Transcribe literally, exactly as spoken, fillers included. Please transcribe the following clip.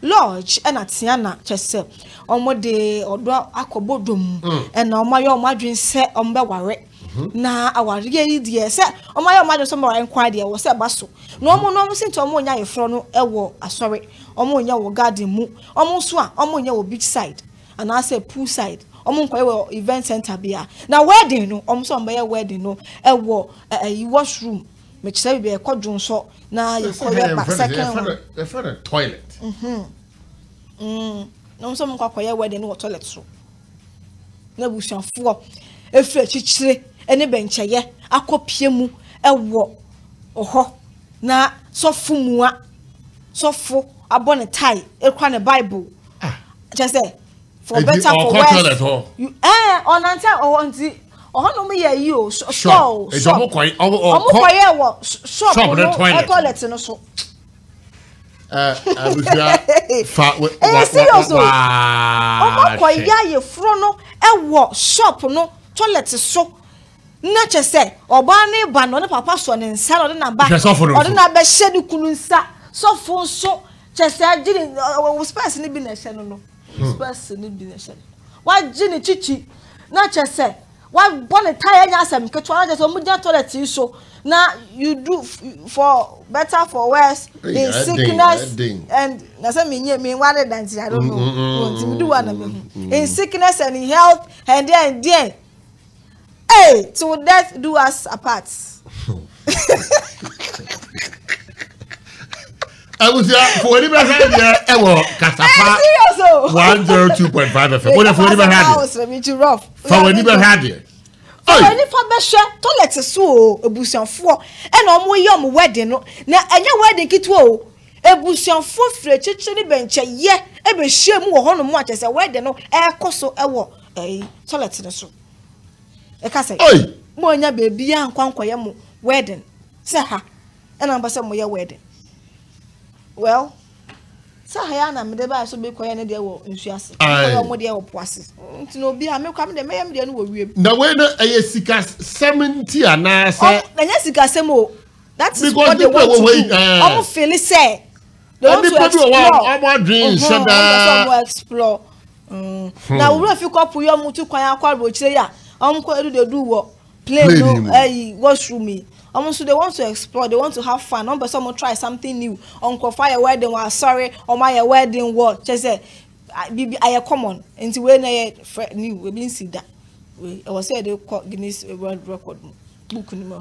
lodge and at Tiana chese omo de odo akobodom and na omo yo madwin se ombe ware na aware yi de se omo yo madwin so mo enkwa de wo se baso na omo no omo sinto omo nya yefro no ewo asore omo nya wo garden mu omo so a omo nya wo beach side and I say pool side omo nkwa wo event center bia na wedding no omo so ombe wedding no ewo e washroom me chise bi e kodwon so na ye koye back second the for the toilet mhm mm no so mo kwakoye wedding no toilet so na busuafo efre chichire ene bencheye akopie mu ewo oho na sofu mua sofu abone tie ekwa ne bible ah just say for better for worse you eh onante onti oho no me ye yi o so so e jo mo kwai o mo kwai wo shop no toilet no so eh abuja fa wa wa o mo kwai ya ye fro no e wo shop no toilet so na che say oba ne ba no ne papa so ne nsa no na ba o de na ba hye ni kunu nsa so fo so che say agini wo space ni bi na hye no no space ni bi na hye wa gini chichi na che say wa born tie nya asem ketwa na so mu ja toilet so na you do for better for worse in sickness and na say me nye me ware dance I don't know want me do one in sickness and in health and then then hey to death do us apart. I was here for any better here ever Kasapa one oh two point five F M. What if we never had it? Rough. For any better had it. Oh, any for beshe toilet so ebusianfo e na omo ye omo wedding no na enye wedding kitwo o ebusianfo fire chichi ni benche ye e be hye mu wo hono mu akese wedding no e koso e wo eh toilet no so e ka say mo anya baby ya nkwankoye mu wedding se ha e na mbase mo ye wedding well sa ha na me de ba so be koye ne de wo nsuase koye mo de wo poase nti no bi ha me kwa me de me yam de no wo wiem na we na e sika seventy ana say na nya sika sem o that is what they want to do omo feel say they want to explore omo dream shada omo explore na we fit couple yo mutu kwan akwa ro chire ya omo ko edu de do wo play no eh washroom almost so they want to explore, they want to have fun. On but someone try something new. Uncle fire wedding was sorry, or my wedding what? Just say I common into when I new we been see that. I was said they call Guinness World Record book anymore.